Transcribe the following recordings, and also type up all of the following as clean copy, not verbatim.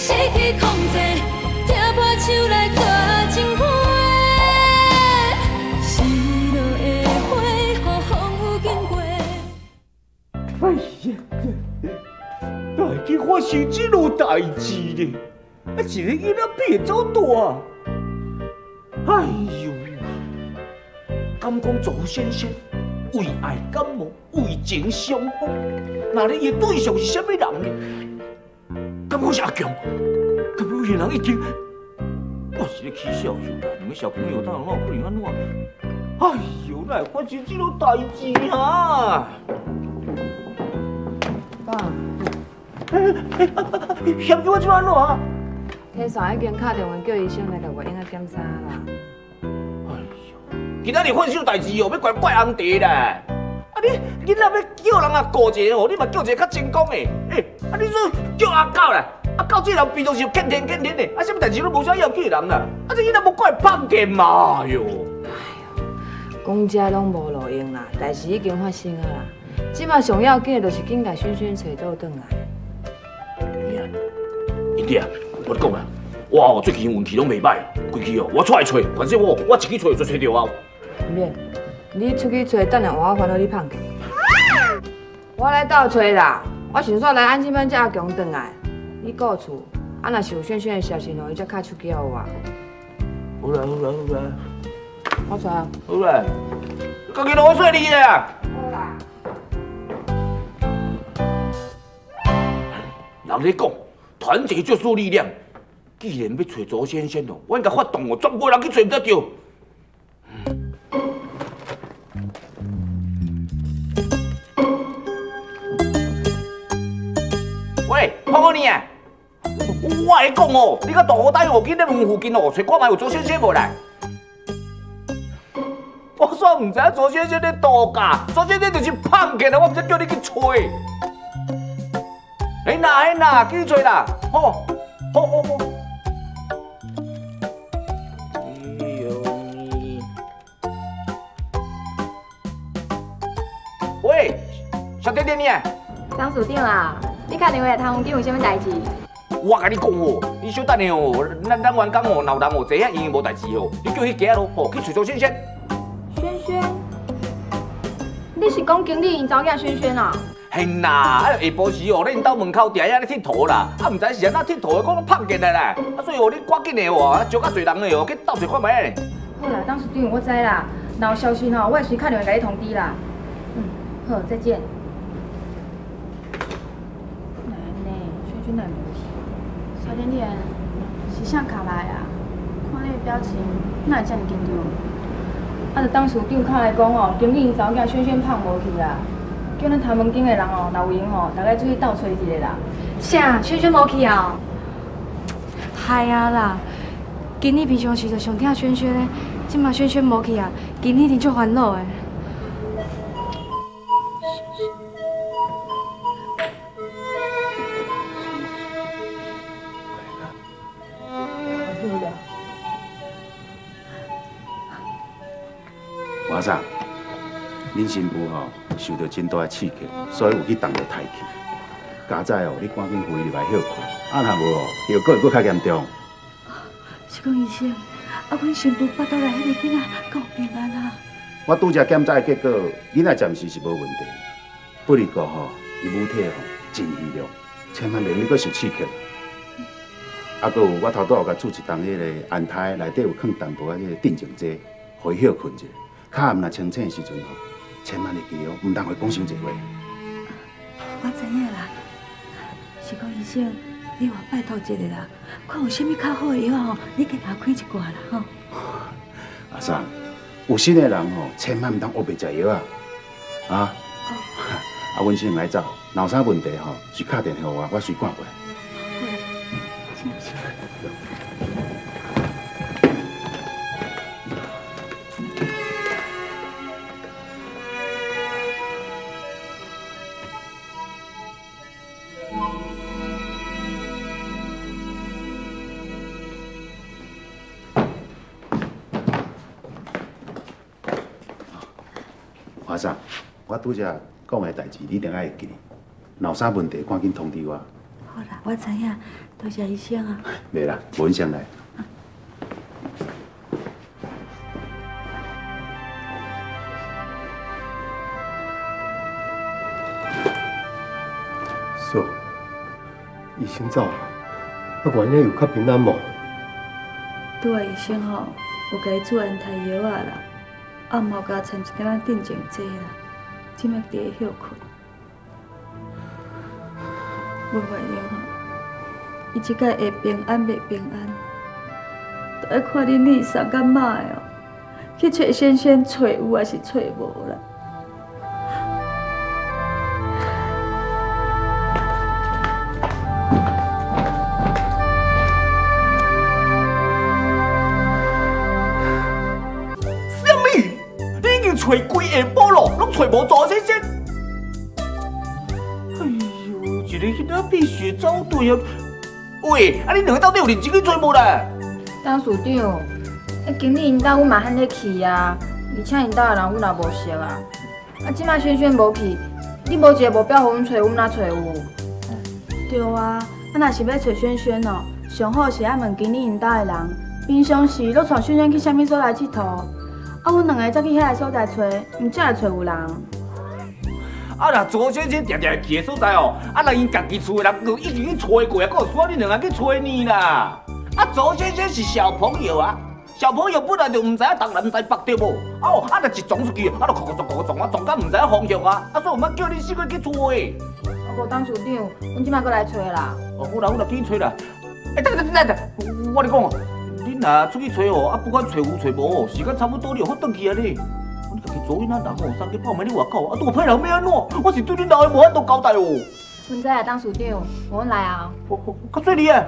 失去控制，听破手来抓情花。失落的花，予风雨经过。 哎呀，哪去发生这落代志呢？啊，一个囡仔变走大。哎呦，敢讲周先生为爱感冒，为情伤风，那你伊对象是啥物人呢？敢讲是阿强？敢讲现人已经……我是咧起笑就啦，两个小朋友哪有可能安怎？哎呦，哪会发生这落代志啊？ 爸， 嫌住我怎安怎啊？ 天煞已经打电话叫医生来甲我应该检查啦。 哎呦，今仔日发生代志哦，要怪红茶啦。啊你若要叫人啊顾一个哦，你嘛叫一个较成功的。啊你说叫阿狗啦，阿狗这人平常是欠天的，啊什么代志都无啥要紧人啦。啊这囡仔无怪碰见嘛哟。 讲遮拢无路用啦，代志已经发生啊啦。即马上要紧的就是紧甲萱萱找倒转来。 英弟啊，我跟你讲啊，我最近运气拢袂歹，规气哦，我出来找，反正我一去找就找到啊。 唔免，你出去找，等下换我烦恼你碰见。我来倒找啦，我想说来安亲班才阿强转来，你顾厝，啊若是有萱萱的消息哦，伊才敲手机互我。 好啦， 我出啊。 好啦，家己落水你啊。 好啦。 人咧讲，团结就是力量。既然要找周先生哦，我应该发动哦，全部人去找才对。喂，泡泡你啊！我来讲哦，你个大好大后紧咧门附近哦，找看卖有周先生无来。我煞唔知影周先生咧度假，周先生就是胖起来，我唔知叫你去找。嘿呐，去找啦，好。喂，小甜甜呢？ 张署长啊，你打电话来通长有啥物代志？ 我甲你讲哦，你小等下哦，咱员工哦闹人哦，坐遐因无代志哦，你叫迄家咯，哦去找周先生。 萱萱，你是讲经理因查某囝萱萱啊？ 嘿呐，啊下晡时哦，恁兜门口定遐咧佚佗啦，啊唔知是安怎佚佗的，讲碰见来啦，啊所以哦你赶紧的哦，招较侪人的哦，去斗找看卖。 好啦，张署长我知啦，若有消息吼，我会随打电话甲你通知啦。好，再见。哪呢？萱萱哪无去？小甜甜，是啥卡来啊？看你的表情，哪会这么紧张？啊，就当署长卡来讲哦，经理因查某囝萱萱胖无去啦，叫咱头门町的人哦，若有闲吼，大家出去斗找一个啦。啥？萱萱无去啊？嗨啊啦！今日平常时就上疼萱萱的，即马萱萱无去啊，今日一定足烦恼的。 华生，恁新妇吼受到真大的刺激，所以有去动到胎气。家仔哦，你赶紧回入来休困，若无哦，后果会搁较严重。 是讲医生，啊，阮新妇腹肚内迄个囡仔够平安啊？ 我拄则检查的结果，囡仔暂时是无问题，不过吼，伊母体吼真虚弱，千万袂用你搁受刺激。啊，搁有我头拄有甲煮一档迄个安胎，内底有放淡薄仔迄个镇静剂，互伊休困者。较暗若清醒的时阵吼，千万会记哦，唔当会讲伤济话。 我知影啦，是讲医生，你话拜托一下啦，看有啥物较好的药吼，你给他开一挂啦吼。 阿三，有心的人吼，千万唔当乌白食药啊！啊，啊，阮先来走，若有啥问题吼，是打电话我，我随赶过来。华生，我拄则讲的代志，你一定爱会记。若有啥问题，赶紧通知我。 好啦，我知影，多谢医生啊。 袂啦，无影响来。 叔，医生走啊，啊，原来有较平安无？ 拄啊，医生吼有甲伊煮安胎药啊啦，啊，毋好甲掺一点仔镇静剂啦，即摆伫咧休困。无反应吼，伊即摆会平安袂平安，都要看恁李三甲妈的哦，去找先生找有还是找无啦。 找规下晡咯，拢找无左先生。哎呦，一个囡仔被血走对啊！喂，啊你两个到底有认真去找无啦？ 董事长，经理因兜阮嘛罕咧去啊，而且因兜的人阮也无熟啊。啊，即摆轩轩无去，你无一个目标互阮找，阮哪找有？对啊，啊若是要找轩轩哦，上好是爱问经理因兜的人，平常时都带轩轩去啥物所在佚佗。啊，阮两个才去遐个所在找，毋才会找有人。 啊，若左先生定定去的所在哦，啊，若因家己厝的人都已经去找过啊，还有需要你两个去找呢啦。啊，左先生是小朋友啊，小朋友本来就唔知影东南西北对无？哦，啊，若一撞出去，啊，就撞啊，撞到唔知影方向啊，啊，所以毋捌叫你四个去找的。 啊，无董事长，阮即摆过来找啦。 哦，好啦，我来去找啦。等，我跟你讲哦。恁若出去找哦，啊不管找有找无哦，时间差不多你就好转去啊你。你家己做囡仔人哦，三更半暝你外口，啊，拄歹人要安怎？我是对恁老的无法度交代哦。 阮知啊，董事长，阮来啊。 较水你啊！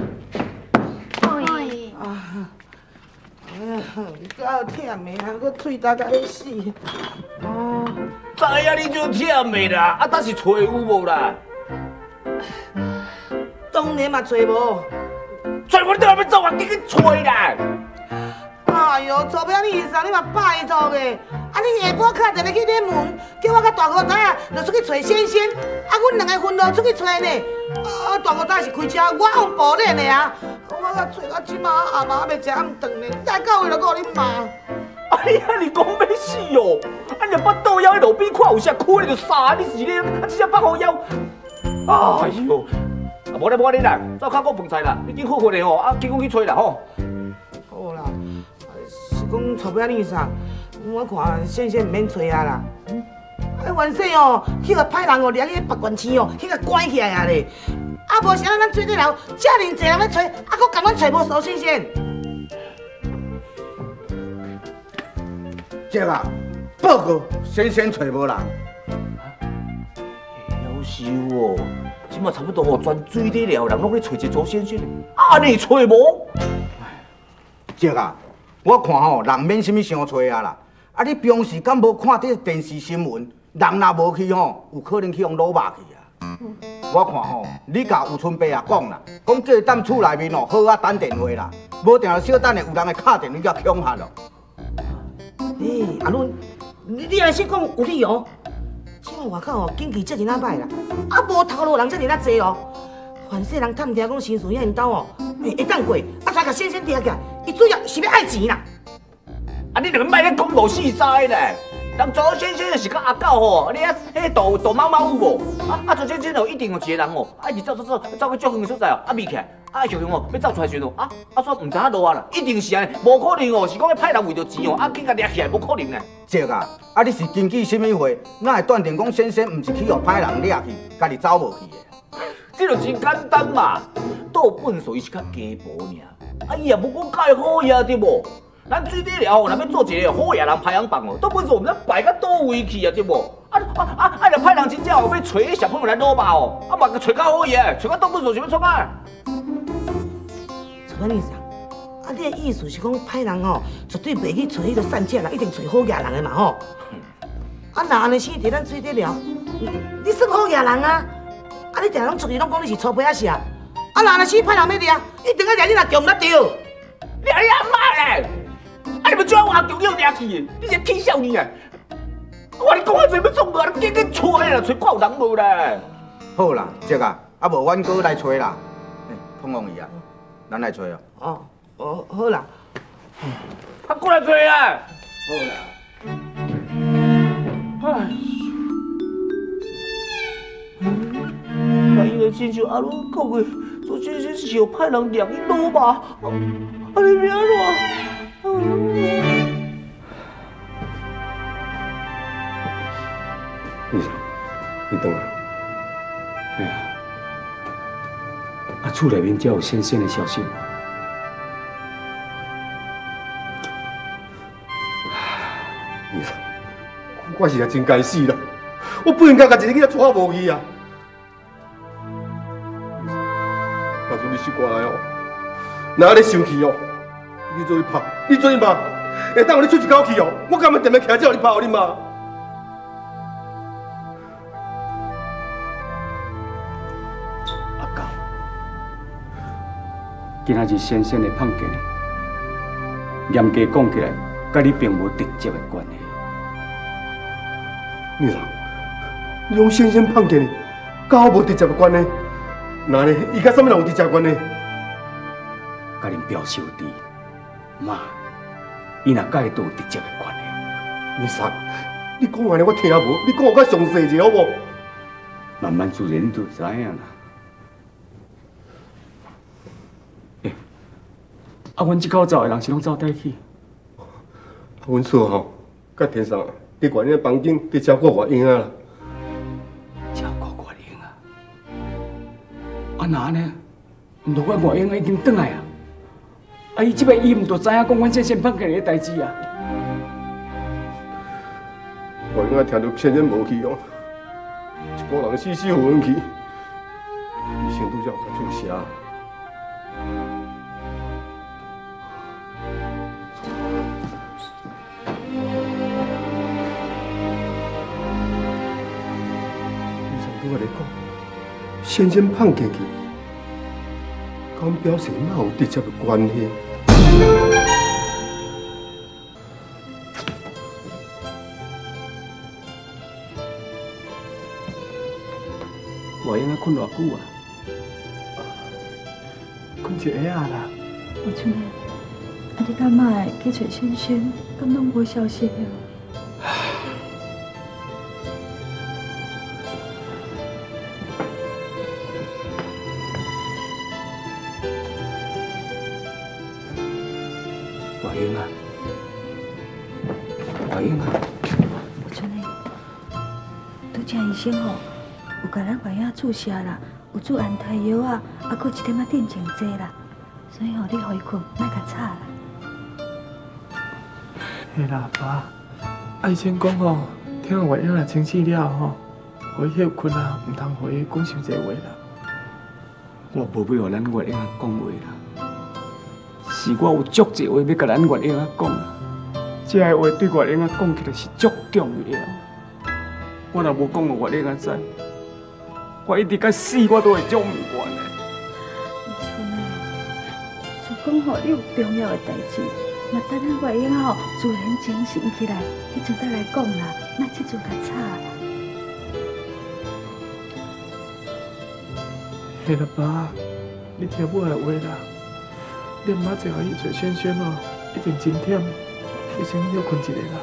哎呀，够忝的，还佫喙焦甲要死。 哦，知影你就忝的啦，啊，但是找有无啦？ 当然嘛找无。 找我倒要走啊，你去找啦！ 哎呦，做咩你医生，你嘛拜托的。啊，你下晡敲电话去恁门，叫我甲大哥仔啊，就出去找先生。啊，阮两个分路出去找呢。啊，大哥仔是开车，我用步练的啊。我甲找到即马阿妈要食暗顿呢，再到位就告恁妈。 哎呀，你讲要死哦！啊，你把倒腰喺路边看有啥开你就杀你是咧，啊，只只放好腰。哎呦！无咧啦，走较过饭菜啦，已经好困的吼，啊，紧赶去找啦吼。 好啦，是讲找不你啥，我看先生唔免找啊啦。啊，原先哦，迄个歹人哦，掠去八关市哦，迄个关起来啊咧。啊，无啥咱做得了，遮尔济人咧找，啊，佫共阮找无苏先生。 这啊，报告先生找无人。 夭寿哦！即马差不多哦，全水底了人拢咧找一周先生，啊，你找无？ 这啊，我看吼，人免什么伤找啊啦。啊，你平时敢无看这电视新闻？人若无去吼，有可能去用卤肉去啊。我看吼，你甲有春伯啊讲啦，讲叫伊踮厝内面哦，好啊等电话啦，无定小等下有人会敲电话甲恐吓咯。 诶，阿伦，你安尼说讲有理哦。即摆外口哦，经济遮尔仔歹啦，啊无头路人遮尔仔济哦。凡世人探听讲新事遐因兜哦，会当过，啊才甲先生抓起来，伊主要是要爱钱啦。 啊，你两个莫咧讲无实在咧。人周先生是甲阿狗吼，你啊，迄大猫猫有无？啊，周先生哦，一定有一个人哦，啊，伊走去足远的所在哦，啊，未起来，啊，想要走出来时阵哦，啊，煞唔知影路啊啦，一定是安尼，无可能哦，是讲歹人为着钱哦，啊，紧甲掠起来，无可能呢。 这啊，啊你是根据什么话，哪会断定讲先生唔是去互歹人掠去，家己走无去的？ 这就真简单嘛，倒粪水是较鸡婆尔，啊，伊也无讲介好呀，对无？咱水底了哦，若要做一个好野人排行榜哦，倒粪水毋知排到倒位去啊，对无？若歹人真正哦要找迄小朋友来捞吧哦，啊嘛个找较好耶，找到倒粪水想要创啊？ 什么意思啊？啊，你的意思是讲歹人哦，绝对袂去找迄个善假人，一定找好野人的嘛吼？啊，那安尼生伫咱水底了，你算好野人啊？啊，你定拢出去拢讲你是粗胚仔是啊？啊，那安尼生歹人要掠，一定要掠你若中唔得着。 掠你阿妈嘞！啊！你们怎我阿中要掠去的？你是气笑你啊！我你讲啊，做要创啊？你紧紧找啦，找看有人无啦？ 好啦，这啊， 啊无阮哥来找啦。通王姨啊，咱来找哦。 好啦。 他过来找啊。 好啦。 哎。伊个亲像阿鲁讲的，做这些是有派人掠伊老爸，安尼要安怎？ 医生，你等下。 哎呀，啊，厝内面才有先生的消息。 医生，我是也真该死啦！我不应该把一个囡仔娶无去啊！假如你习惯来哦，若安尼生气哦，你做伊拍，你做伊骂，会当互你出一口气哦，我甘愿踮咧徛这，互你拍，互你骂。 阿狗，今仔日先生的判决，严格讲起来，甲你并无直接的关系。 你啥？你用先生判决呢，甲我无直接的关系。那呢？伊甲什么人有直接关系？ 甲恁表兄弟，妈，伊若甲伊都有直接的关系。 你啥？你讲安尼我听无，你讲我较详细者好无？ 慢慢自然你就知影啦。啊，阮即口走的人是拢走倒去？ 阮嫂吼，甲天上伫外面房间伫照顾月英啊啦。 照顾月英啊？啊那呢？毋着我月英已经转来啊？啊伊即摆伊毋着知影讲阮先生判决的代志啊？ 月英啊，听到先生无去哦，一个人死死活活去，医生拄则有甲注射。我来讲，先生判决去，敢表示哪有直接的关系？ 我应该困偌久啊？ 困一下啦。 我像呢，啊你敢卖去找先生，敢拢无消息了？ 月英啊，月英啊！ 像呢，拄则医生吼，有甲咱月英注射啦，有注安胎药啊，啊，搁一点仔定情剂啦，所以吼你回困，莫甲吵啦。 嘿啦，爸，啊医生讲吼，听到月英若清醒了吼，互伊休困啊，毋通互伊讲伤济话啦。 我无要互咱月英讲话啦。是我有足济话要甲咱月英讲，这个话对月英讲起来是足重要。我若无讲互月英知，我一直到死我都会足唔愿的。 像讲吼，你有重要的代志，嘛等咱月英吼自然精神起来，迄阵再来讲啦，莫即阵甲吵啦。 嘿啦，爸，你听我的话啦。你毋仔坐互伊找轩轩哦，一定真忝，你先休困一下啦。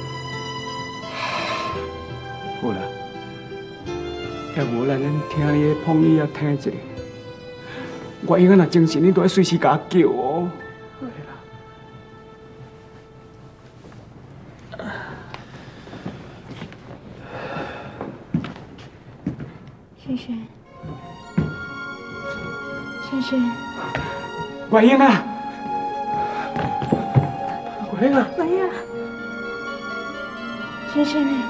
好啦，要无咱听你的碰你也听一下。我应该若精神，你都要随时甲我叫哦。 好啦。 轩轩，轩轩。 月英啊！ 月英啊！ 月英，轩轩呢？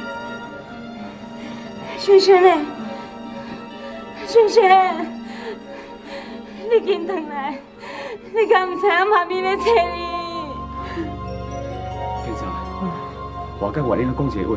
轩轩呢？轩轩，你紧回来！你敢唔知影妈咪咧找你？ 天生，我甲月英讲一个话。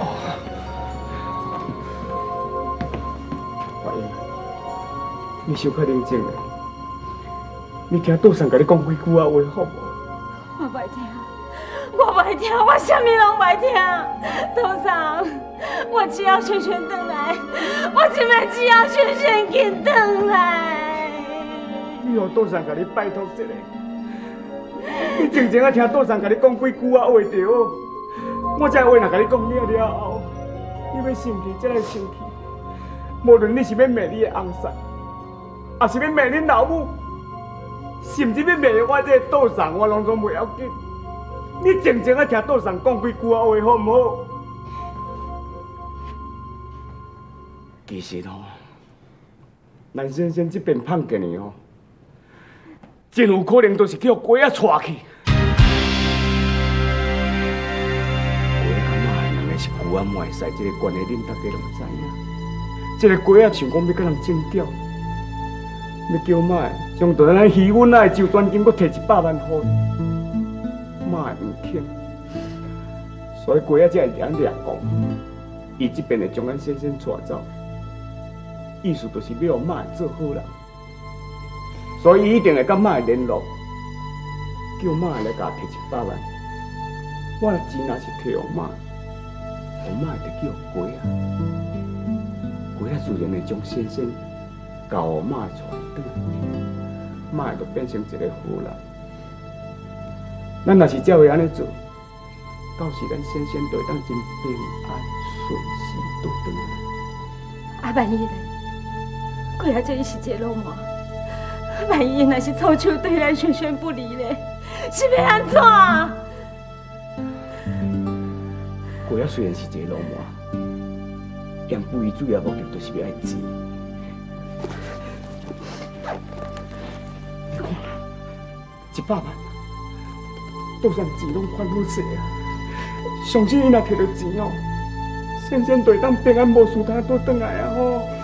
月英，你小可冷静啊！你听杜生甲你讲几句话，好无？ 我袂听， 我袂听，我啥物拢袂听。董事长，我只要萱萱回来，我真的只要萱萱紧回来。 你互董事长甲你拜托一下，你静静啊听董事长甲你讲几句啊话着。我这话若甲你讲了后，你要生气才来生气。无论你是要骂你的翁婿，还是要骂恁老母，甚至要骂我这个董事长，我拢总袂要紧。你静静啊听董事长讲几句啊话，好唔好？其实哦，咱先生这边碰见的哦，真有可能都是叫鬼仔带去。鬼仔阿妈原来是旧暗外婿，这个关系恁大家拢知影。这个鬼仔想讲要甲人争调，要叫妈将大咱渔阮仔的周转金，搁摕100万互伊，妈会唔肯，所以鬼仔才会连掠讲，伊这边会将咱先生带走，意思就是要让妈做好人，所以伊一定会甲妈联络，叫妈来甲摕100万，我的钱若是摕互妈，互妈会得叫鬼仔。鬼仔自然会将先生交互妈带倒，妈会就变成一个好人。咱若是照会安尼做，到时咱先生就会当真平安顺时倒转来。 啊，万一呢？鬼仔这是一个老妈，万一若是操守对咱萱萱不离呢？是要安怎？ 鬼仔虽然是一个老妈。养不伊主要目的就是要爱钱。你看，100万，都算钱拢还好势啊！相信伊若摕到钱哦，先生就会当平安无事通倒转来啊！吼。